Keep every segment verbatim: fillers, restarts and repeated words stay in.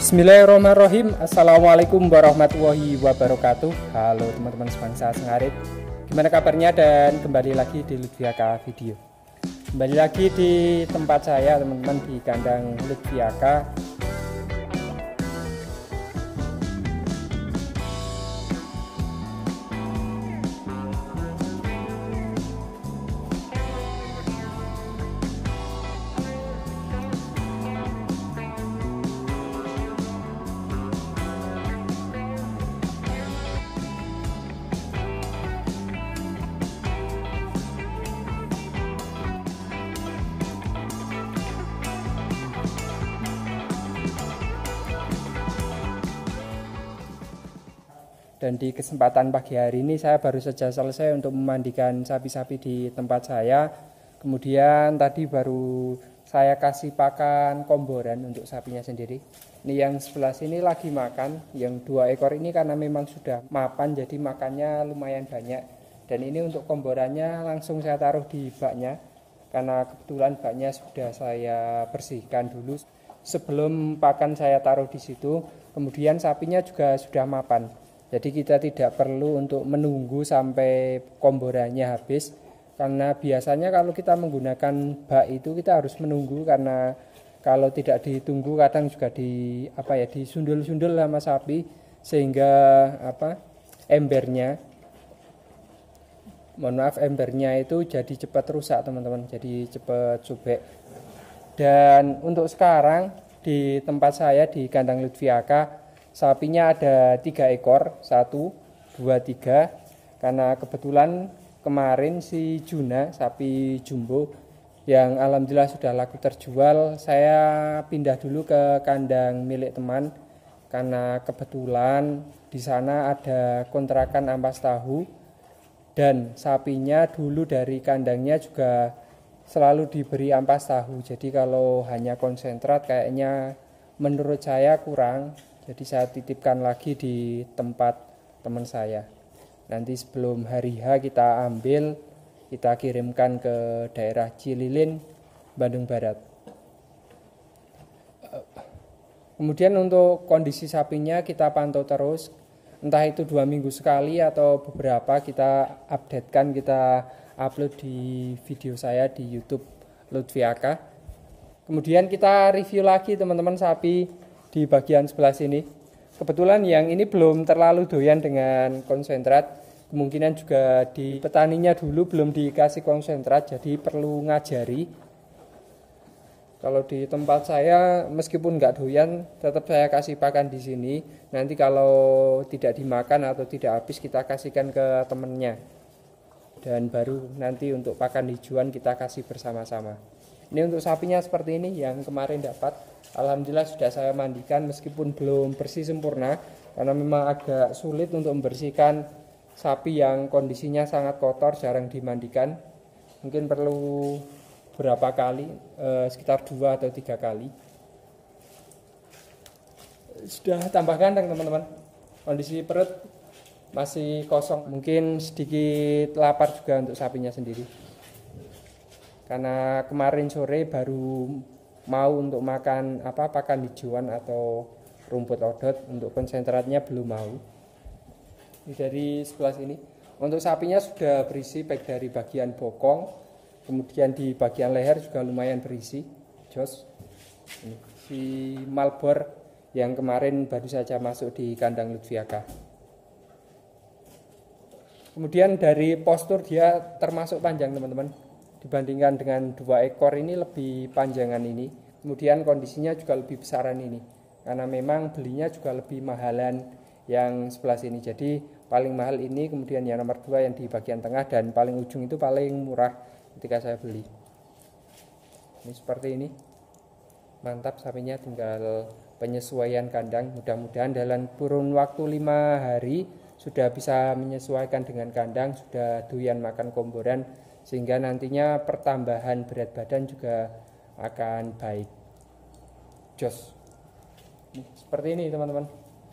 Bismillahirrahmanirrahim. Assalamualaikum warahmatullahi wabarakatuh. Halo teman-teman sebangsa Sengarit, gimana kabarnya? Dan kembali lagi di Lutfiaka Video. Kembali lagi di tempat saya teman-teman, di kandang Lutfiaka. Dan di kesempatan pagi hari ini saya baru saja selesai untuk memandikan sapi-sapi di tempat saya. Kemudian tadi baru saya kasih pakan komboran untuk sapinya sendiri. Ini yang sebelah sini lagi makan, yang dua ekor ini karena memang sudah mapan jadi makannya lumayan banyak. Dan ini untuk komborannya langsung saya taruh di baknya, karena kebetulan baknya sudah saya bersihkan dulu sebelum pakan saya taruh di situ. Kemudian sapinya juga sudah mapan. Jadi kita tidak perlu untuk menunggu sampai komborannya habis, karena biasanya kalau kita menggunakan bak itu kita harus menunggu, karena kalau tidak ditunggu kadang juga di apa ya disundul-sundul sama sapi sehingga apa embernya mohon maaf embernya itu jadi cepat rusak teman-teman, jadi cepat sobek. Dan untuk sekarang di tempat saya di kandang Lutfiaka, sapinya ada tiga ekor, satu, dua, tiga. Karena kebetulan kemarin si Juna, sapi jumbo yang alhamdulillah sudah laku terjual, saya pindah dulu ke kandang milik teman. Karena kebetulan di sana ada kontrakan ampas tahu, dan sapinya dulu dari kandangnya juga selalu diberi ampas tahu. Jadi kalau hanya konsentrat kayaknya menurut saya kurang. Jadi saya titipkan lagi di tempat teman saya. Nanti sebelum hari H kita ambil, kita kirimkan ke daerah Cililin, Bandung Barat. Kemudian untuk kondisi sapinya kita pantau terus, entah itu dua minggu sekali atau beberapa kita updatekan, kita upload di video saya di YouTube Lutfiaka. Kemudian kita review lagi teman-teman sapi di bagian sebelah sini. Kebetulan yang ini belum terlalu doyan dengan konsentrat, kemungkinan juga di petaninya dulu belum dikasih konsentrat, jadi perlu ngajari. Kalau di tempat saya meskipun nggak doyan, tetap saya kasih pakan di sini. Nanti kalau tidak dimakan atau tidak habis kita kasihkan ke temennya, dan baru nanti untuk pakan hijauan kita kasih bersama-sama. Ini untuk sapinya seperti ini yang kemarin dapat. Alhamdulillah sudah saya mandikan meskipun belum bersih sempurna, karena memang agak sulit untuk membersihkan sapi yang kondisinya sangat kotor, jarang dimandikan. Mungkin perlu berapa kali, eh, sekitar dua atau tiga kali. Sudah tambah ganteng teman-teman. Kondisi perut masih kosong, mungkin sedikit lapar juga untuk sapinya sendiri. Karena kemarin sore baru mau untuk makan apa pakan hijauan atau rumput odot, untuk konsentratnya belum mau. Ini dari sebelah sini. Untuk sapinya sudah berisi baik dari bagian bokong, kemudian di bagian leher juga lumayan berisi. Jos. Ini si Malbor yang kemarin baru saja masuk di kandang Lutfiaka. Kemudian dari postur dia termasuk panjang teman-teman. Dibandingkan dengan dua ekor ini lebih panjangan ini. Kemudian kondisinya juga lebih besaran ini, karena memang belinya juga lebih mahalan yang sebelah sini. Jadi paling mahal ini, kemudian yang nomor dua yang di bagian tengah, dan paling ujung itu paling murah ketika saya beli. Ini seperti ini. Mantap sapinya, tinggal penyesuaian kandang. Mudah-mudahan dalam kurun waktu lima hari sudah bisa menyesuaikan dengan kandang, sudah doyan makan komboran, sehingga nantinya pertambahan berat badan juga akan baik. Jos. Seperti ini teman-teman.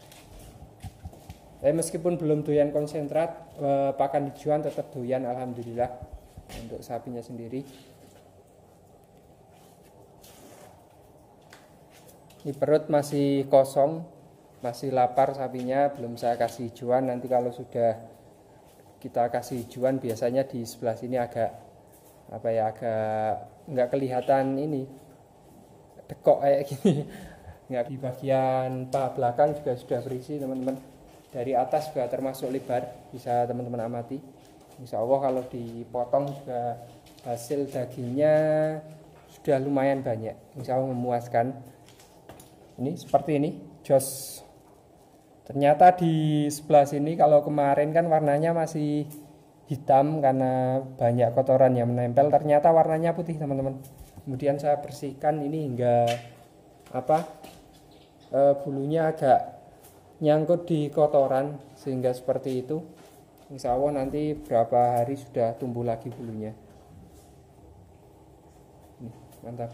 Tapi meskipun belum doyan konsentrat, eh, pakan hijauan tetap doyan alhamdulillah untuk sapinya sendiri. Ini perut masih kosong, masih lapar sapinya, belum saya kasih hijauan. Nanti kalau sudah kita kasih hijauan, biasanya di sebelah sini agak apa ya, agak nggak kelihatan ini dekok kayak gini. Nggak. Di bagian paha belakang juga sudah berisi teman-teman. Dari atas juga termasuk lebar, bisa teman-teman amati. Insya Allah kalau dipotong juga hasil dagingnya sudah lumayan banyak, insya Allah memuaskan. Ini seperti ini jos. Ternyata di sebelah sini kalau kemarin kan warnanya masih hitam karena banyak kotoran yang menempel, ternyata warnanya putih teman-teman. Kemudian saya bersihkan ini hingga apa e, bulunya agak nyangkut di kotoran sehingga seperti itu. Insya Allah nanti berapa hari sudah tumbuh lagi bulunya. Nih, mantap.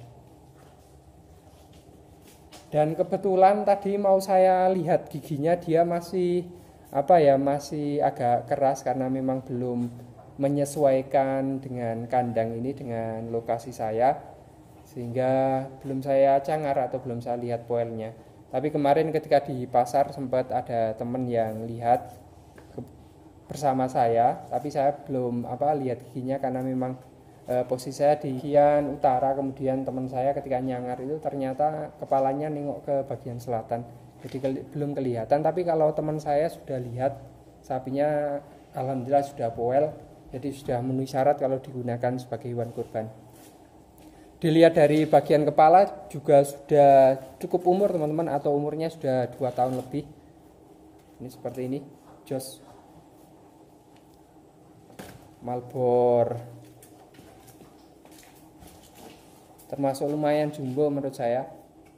Dan kebetulan tadi mau saya lihat giginya, dia masih apa ya, masih agak keras karena memang belum menyesuaikan dengan kandang ini, dengan lokasi saya, sehingga belum saya cangar atau belum saya lihat poelnya. Tapi kemarin ketika di pasar sempat ada teman yang lihat bersama saya, tapi saya belum apa lihat giginya karena memang e, posisi saya di bagian utara. Kemudian teman saya ketika nyangar itu ternyata kepalanya nengok ke bagian selatan, jadi ke, belum kelihatan. Tapi kalau teman saya sudah lihat sapinya, alhamdulillah sudah poel, jadi sudah memenuhi syarat kalau digunakan sebagai hewan kurban. Dilihat dari bagian kepala juga sudah cukup umur teman-teman, atau umurnya sudah dua tahun lebih. Ini seperti ini jos Malbor, termasuk lumayan jumbo menurut saya.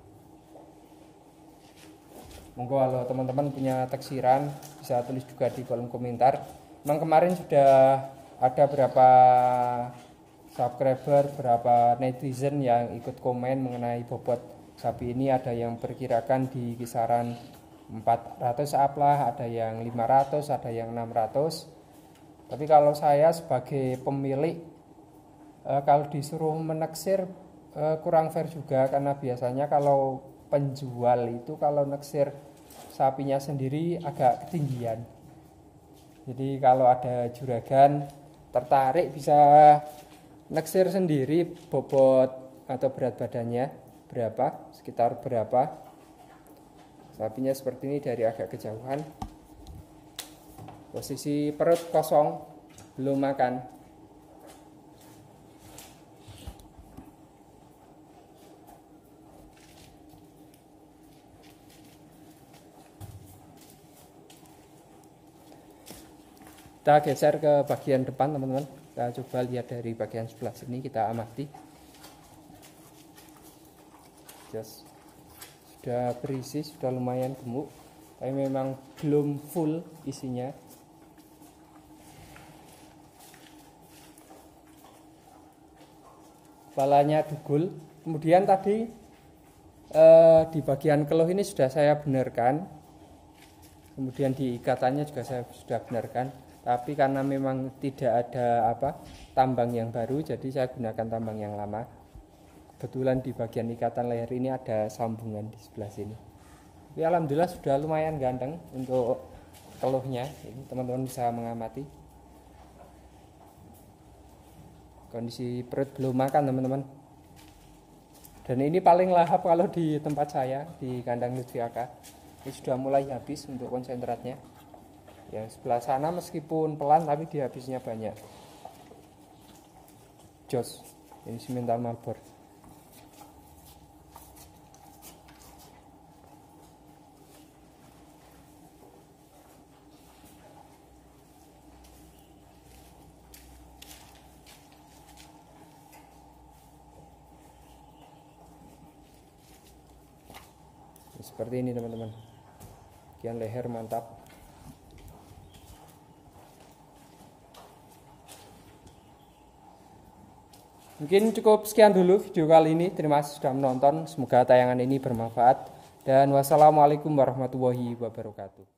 Monggo kalau teman-teman punya taksiran bisa tulis juga di kolom komentar. Memang kemarin sudah ada berapa subscriber, berapa netizen yang ikut komen mengenai bobot sapi ini. Ada yang perkirakan di kisaran empat ratus up lah, ada yang lima ratus, ada yang enam ratus. Tapi kalau saya sebagai pemilik e, kalau disuruh meneksir e, kurang fair juga, karena biasanya kalau penjual itu kalau neksir sapinya sendiri agak ketinggian. Jadi kalau ada juragan tertarik bisa neksir sendiri bobot atau berat badannya berapa, sekitar berapa. Sapinya seperti ini dari agak kejauhan. Posisi perut kosong, belum makan. Kita geser ke bagian depan teman-teman. Kita coba lihat dari bagian sebelah sini, kita amati. Just sudah berisi, sudah lumayan gemuk, tapi memang belum full isinya. Kepalanya dugul. Kemudian tadi eh, di bagian keluh ini sudah saya benarkan. Kemudian di ikatannya juga saya sudah benarkan. Tapi karena memang tidak ada apa tambang yang baru, jadi saya gunakan tambang yang lama. Kebetulan di bagian ikatan leher ini ada sambungan di sebelah sini. Tapi alhamdulillah sudah lumayan ganteng untuk keluhnya. Ini teman-teman bisa mengamati. Kondisi perut belum makan teman-teman. Dan ini paling lahap kalau di tempat saya di kandang Lutfi Aka. Ini sudah mulai habis untuk konsentratnya. Yang sebelah sana meskipun pelan tapi dia habisnya banyak. Jos, ini Simmental Malbor. Seperti ini teman-teman. Bagian leher mantap. Mungkin cukup sekian dulu video kali ini. Terima kasih sudah menonton. Semoga tayangan ini bermanfaat. Dan wassalamualaikum warahmatullahi wabarakatuh.